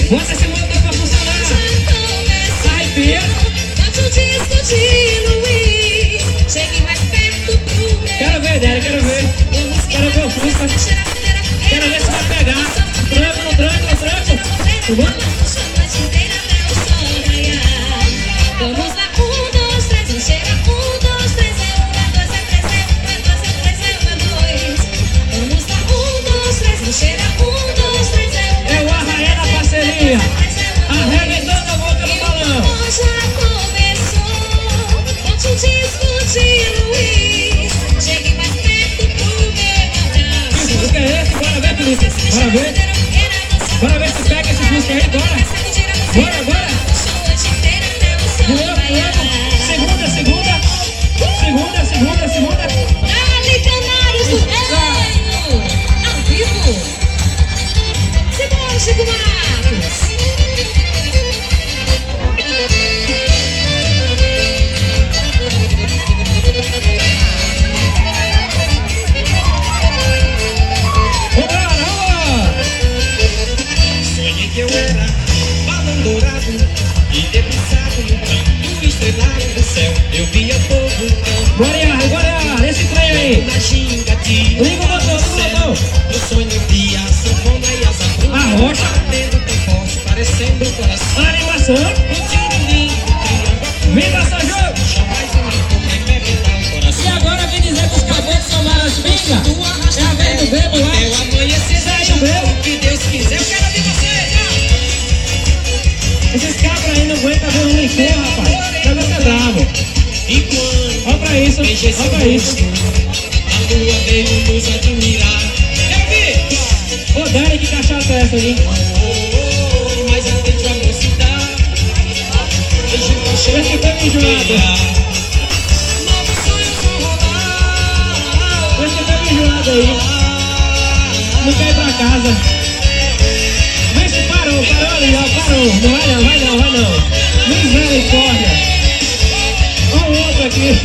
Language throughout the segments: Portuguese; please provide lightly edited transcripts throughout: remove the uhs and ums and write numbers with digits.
Bota esse motor pra funcionar. Arrepia. Bote o disco de Luiz. Chegue mais perto pro meu. Quero ver, Délio, quero ver. Quero ver o Fusca. Quero ver se vai pegar. Tranco, no tranco, no tranco. Chama a inteira até o sol raiar. Vamos lá, 1, 2, 3, não cheira. 1, 2, 3, é 1, é 2, é 3, é 1, é 2, é 3, é 1, é 2. Vamos lá, 1, 2, 3, não cheira. 1, 2, 3, é 1, É o arraia da parceria. Arrebentando a boca do balão. já começou. Bote o disco de Luiz. Chegue mais perto pro meu abraço. Que Fusca é esse? Bora ver, Felipe. Bora ver. Bora ver se pega esse Fusca aí, bora. Bora, bora. Segunda, segunda. Segunda, segunda, segunda. Dali, Canários do Reino. Ao vivo. Simbora, Chico Marcos. Sonhei que eu era balão dourado e debruçado no canto estrelado do céu. Eu via todo o campo. Bora, esse trem aí. Na ginga de Liga o motor, liga o motor. no sonho eu via a sanfona e as abrumas. A rocha. Batendo tão forte, parecendo o coração. Animação. Um tiro lindo, triângulo. Viva São João. Jamais um licor vai me arrebentar o coração. E agora vem dizer que os caboclos tomaram as pingas. É a vez do bebo lá. Eu amanhecer, Sai do bebo. o que Deus quiser, eu quero ouvir vocês. Esses cabras aí não aguentam ver um licor, rapaz. Vai ser bravo. E quando Olha pra isso, beijei seu olha pra isso. rosto, a lua veio nos admirar. Eu vi! Ô, Dani, que cachaça é essa aí? Mas atende a mocidade. Beijo com Esse cheiro foi me enjoado. novos sonhos vão rolar. Esse foi me enjoado aí. Não quer ir pra casa. Vê se parou ali, ó, parou. Não vai não, vai não, vai não. Misericórdia. Olha o outro aqui.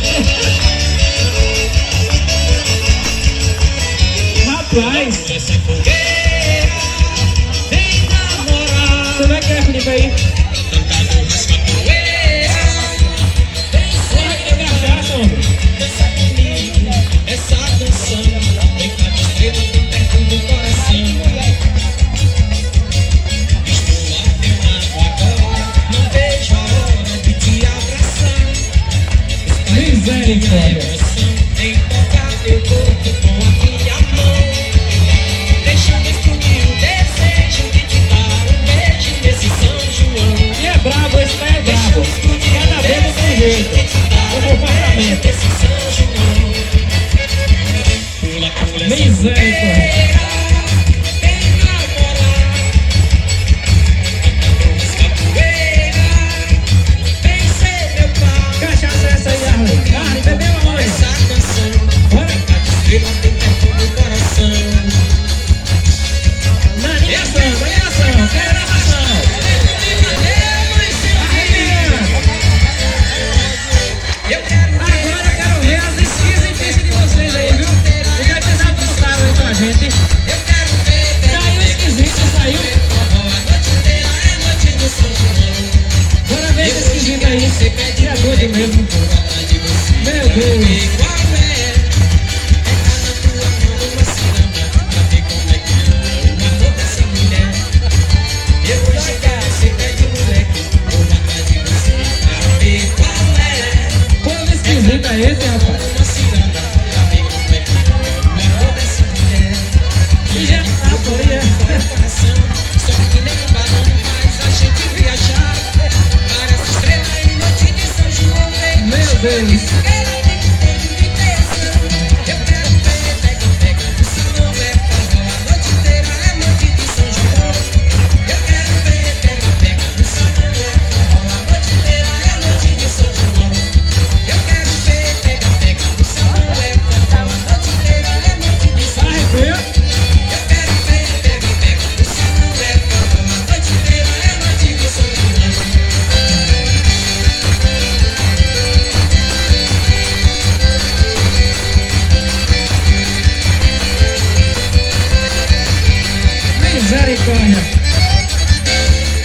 Rapaz, Essa fogueira vem namorar. como é que é, Felipe aí? Cantador das capoeiras. Porra, que tem cachaça, homem. Dança comigo essa canção. Vem cá de estrela bem perto do coração. Estou afinado agora. Não vejo a hora de te abraçar. Misericórdia. Emoção em tocar teu corpo com a minha mão. Deixa-me exprimir o desejo de te dar um beijo nesse São João. E é brabo, esse daí é brabo. Cada vez não tem jeito. O comportamento. Esse São João. Pula, pula, essa Misericórdia. fogueira, vem namorar. Cantador das capoeiras, vem ser meu pai. Cachaça é essa aí, Arlen? Arlen, bebeu aonde? Essa canção, Bora. canta de estrela bem perto do coração. Na animação, quero narração. Eu quero Agora eu quero ver as esquisitices de vocês aí, viu? O que é que vocês aprontaram aí com a gente? Eu quero ver. Saiu esquisito, saiu. A noite inteira é noite do São João. Bora ver esse esquisito aí. Que é doido mesmo. Por atrás de você. Meu Deus. Igual é. Pegar na tua mão uma ciranda. Pra ver como é que é o amor dessa mulher. Eu vou chegar, você pede moleque. Vou atrás de você. Pra ver qual é. Como esquisito é esse, rapaz? Uma ciranda. Pra ver como é que é o amor dessa mulher. E já tá, foi, é. Coração, só que nem um balão faz a gente viajar. Parece estrela em noite de São João. Meu Deus. Eu quero ver, pega, pega, se não é forró, a noite inteira é noite de São João. Eu quero ver, pega, pega, se não é forró, a noite inteira é noite de São João. Eu quero ver, pega, pega, se não é forró, a noite inteira é noite de São João. Arrepia. Eu quero ver, pega, pega, se não é forró, a noite inteira é noite de São João. Misericórdia.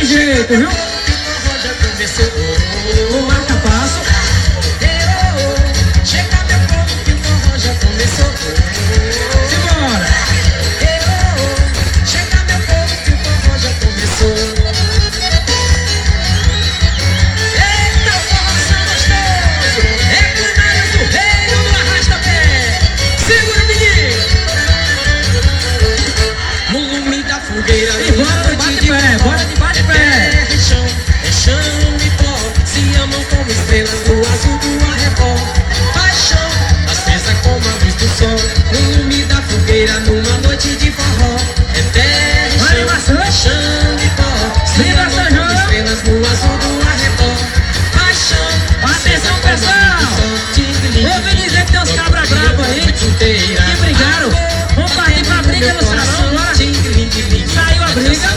jeito, viu? O forró já começou. No marca-passo. Chega meu povo que o forró já começou. Simbora. Chega meu povo que o forró já começou. Eita, forrozão gostoso! É Canários do Reino do Arrasta-Pé. Segura o menino. No lume da fogueira. E bora de bate-pé, bora de bate-pé. É chão e pó. Se amam como estrelas no azul do arrebol. Paixão, acesa como a luz do sol. No lume da fogueira, numa noite de forró. É terra e chão e pó. Se amam como estrelas no azul do arrebol. Paixão, Atenção, pessoal! Ouvi dizer que tem uns cabra brabo aí que brigaram. Vamos partir pra briga no salão, bora. Saiu a briga.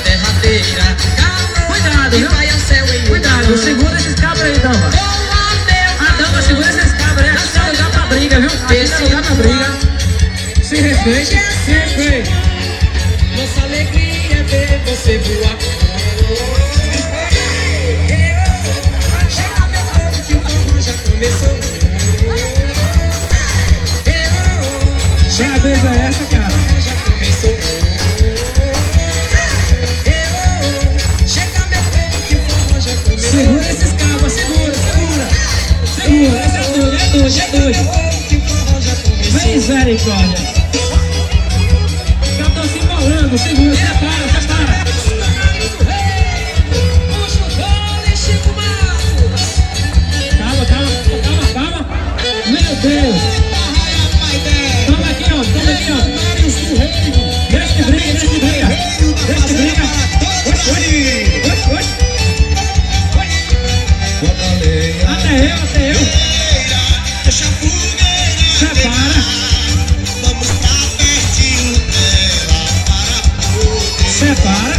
Cuidado, viu? Cuidado, segura esses cabras aí, dama. A dama, segura esses cabras aí. Aqui não é lugar pra briga, viu? Aqui não é lugar pra briga. Se respeite, se respeite. Nossa alegria é ver você voar. Chega meu povo que o forró já começou. Que a vez é essa, cara? Já começou. Chega meu povo que o forró já começou. Segura esses cabras, segura, segura. Segura, esse é doido, é doido, é doido. Que o forró já começou. Misericórdia. Os cabras estão se embolando, segura, separa, separa. Calma, calma, calma, calma. Meu Deus. Toma aqui, ó, toma aqui, ó. Deixa de briga, deixa de briga. Deixa de briga. Oxe, oxe, oxe, oxe. Até eu, até eu. Separa. Separa.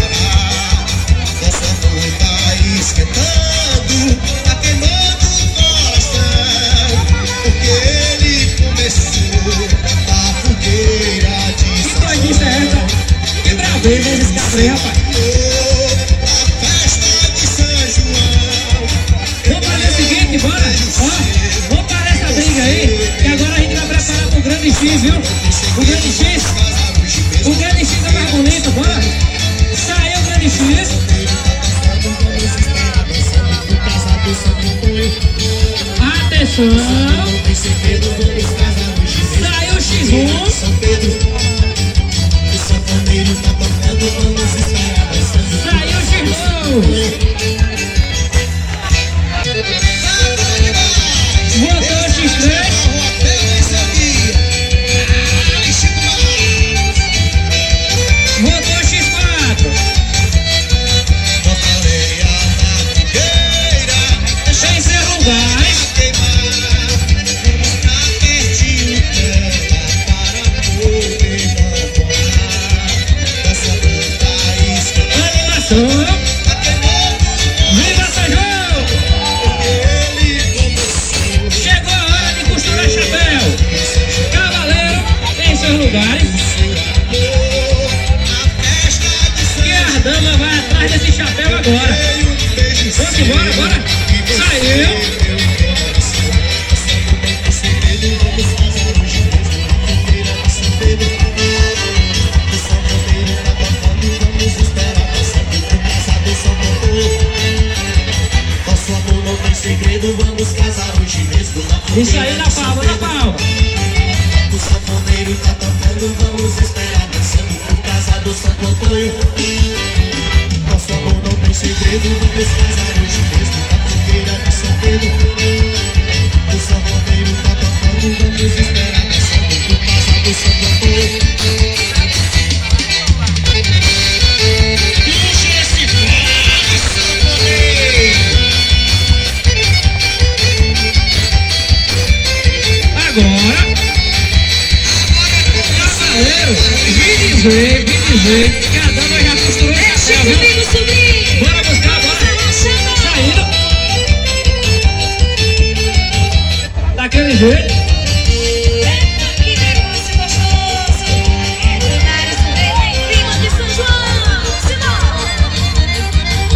Que doidice é essa? Que braveza esses cabras aí, rapaz. Vamos fazer o seguinte, bora. Ó, vamos parar essa briga aí, que agora a gente vai preparar pro grande X, viu? O grande X. O grande X é mais bonito, bora. Saiu o grande X. Atenção. Saiu o X1. Saiu o X2. Botou o X3. Botou o X4. Terceiro lugar. Animação. Viva São João! Chegou a hora de costurar chapéu. Cavaleiro em seus lugares. Que a dama vai atrás desse chapéu agora. Vamos embora, bora. Saiu. Vamos casar hoje mesmo na Isso aí, na palma, na palma. O sanfoneiro tá tocando, vamos esperar dançando por casa do Santo Antônio. Nosso amor não tem segredo, vamos casar hoje mesmo na fogueira de São Pedro. O sanfoneiro tá tocando, vamos esperar dançando por casa do Santo Antônio. Puxa esse fone, sanfoneiro. Agora, cavaleiro, vim dizer que a dama já costurou o Mexe chapéu, viu? comigo, sobrinho. Bora buscar, bora. Saindo. Daquele jeito. Eita, que negócio gostoso. É Canários do Reino em cima de São João. Simbora.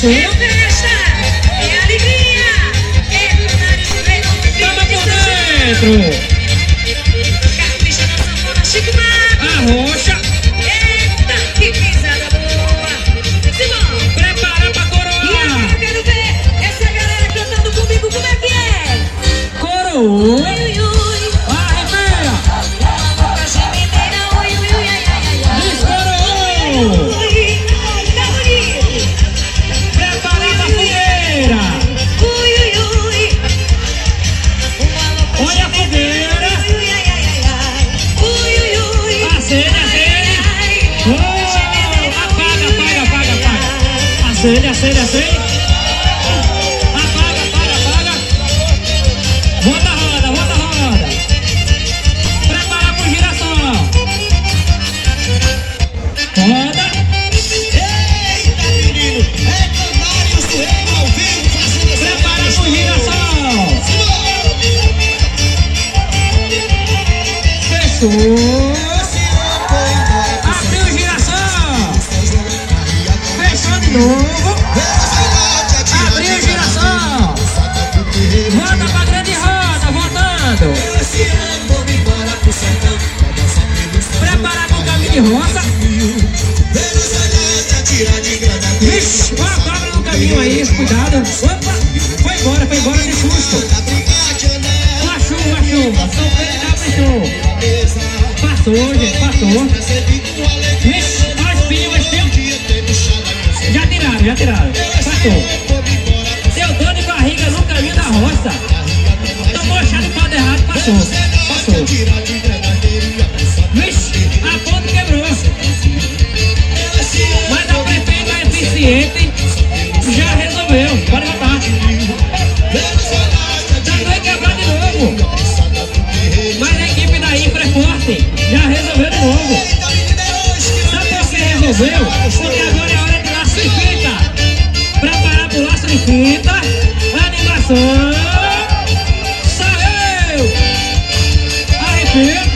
animação. festa, é alegria, é vontade de ver o Toma por dentro. Capricha na sanfona, Chico Mago. Arrocha. Eita, que pisada boa. Simão. Prepara pra E coroa. agora eu quero ver essa galera cantando comigo, como é que é? Coroa. Ui, ui, ui. Arrepia. Boca gemedeira, ui, ui, ui, ai, ai, ai, ai. Descoroou. Ui, tá bonito. Prepara pra fogueira. Ui, ui, ui. Uma louca Olha a fogueira. ui, ui, ai, ai, ai, ai. Ui, ui, ui. Acende, acende. Ai, Oh, apaga, apaga, apaga, apaga. Acende, acende, acende. Apaga, apaga, apaga. Volta a roda, volta a roda. Prepara pro girassol. Roda. Eita, menino! É Canário Sureiro ao vivo fazendo essa Prepara pro girassol. Fechou. Abriu o girassol. Fechou de novo. Abriu o girassol. Volta pra grande roda, voltando. Esse ano vou me embora pro sertão. Prepara pro caminho de roça. Vixe, olha a cobra no caminho aí, cuidado. Opa, foi embora de susto. Uma chuva, São Pedro caprichou. Passou, gente, passou. Vixe, olha o espinho. Já tiraram. Passou. Deu dor de barriga no caminho da roça. Tomou chá de pau errado, passou. Vixe, a ponta quebrou. Mas a prefeita é eficiente. Já resolveu, pode voltar. Já vai quebrar de novo. Mas a equipe da Infra é forte. Já resolveu de novo. Sabe por que resolveu? Porque agora é hora de laço de fita. Preparar pro laço de fita. Animação. Saiu. Arrepia.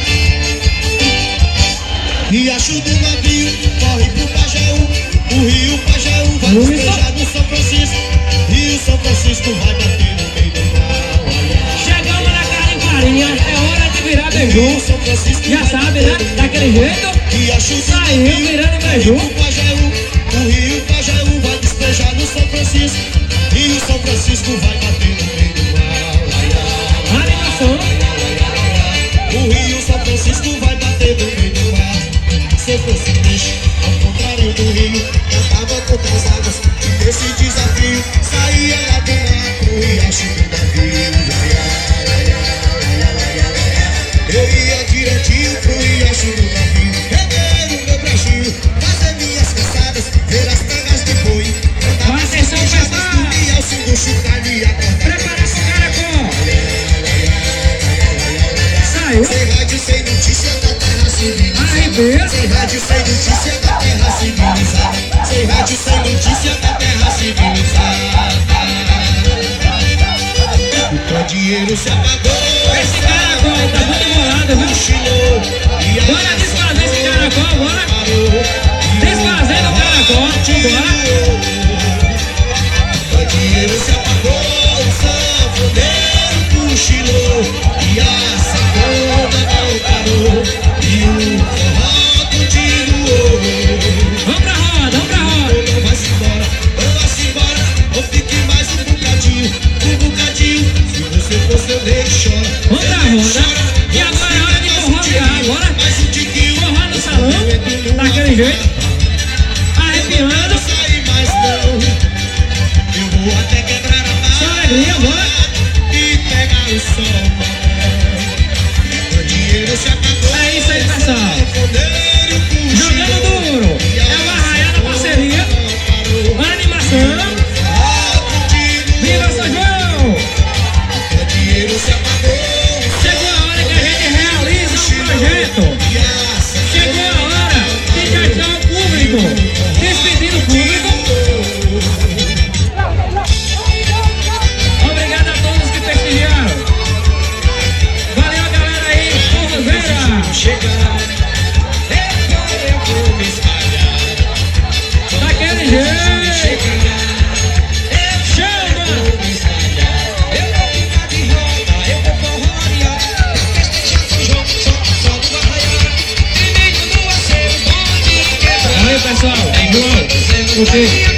Riacho do Navio, corre pro Pajeú. O rio Pajeú vai despejar no São Francisco. Rio São Francisco vai bater no meio do mar. Chegamos na cara em farinha. É hora de virar beiju. São Francisco Já sabe, né? Daquele jeito. Riacho do Saiu virando beiju. O rio Pajeú vai despejar no São Francisco. Rio São Francisco vai bater no meio do mar. Animação. O rio São Francisco vai bater no meio do mar. São Francisco, ao contrário do rio, cantava contra as águas. E desse desafio saía lá do mar pro riacho do navio. Eu ia direitinho pro riacho do navio, reguei o meu brejinho, fazer minhas caçadas, ver as pragas de boi. Vai, atenção, pessoal. E ao som do chocalho e acordar. Prepara pro caracol. Saiu. Sem rádio, sem notícia da terra civilizada. Arrepia. Sem rádio, sem notícia da terra civilizada. Sem rádio, sem notícia da terra civilizada. O candeeiro se apagou. Esse caracol tá muito embolado, viu? Cochilou. E a Bora desfazer esse caracol, bora. parou. Desfazendo o caracol, bora. O candeeiro se apagou. O sanfoneiro cochilou. E a sanfona não parou. E o forró continuou. Vamos pra roda, vamos pra roda. Não vai-se embora, ou fique mais um bocadinho. Se você for seu deixo, chora. Vamos pra roda. E agora é hora de forronear, bora. Mais um tiquinho, Forró no salão, daquele jeito. Arrepiando. não sai mais não. Eu vou até quebrar a barra. Só alegria, bora. E pegar o sol. O dinheiro se acabou. É isso aí, pessoal. Sanfoneiro Jogando cochilou. duro. É uma arraiada parceria. Animação. Viva São João. O dinheiro se apagou. Chegou a hora que a gente realiza um projeto. E a sanfona Chegou a hora de gastar o público. Despedir o público. Obrigado a todos que prestigiaram. Valeu, galera aí, forrozeira. chegar. Eu vou me espalhar. Daquele jeito. Chegar. Você.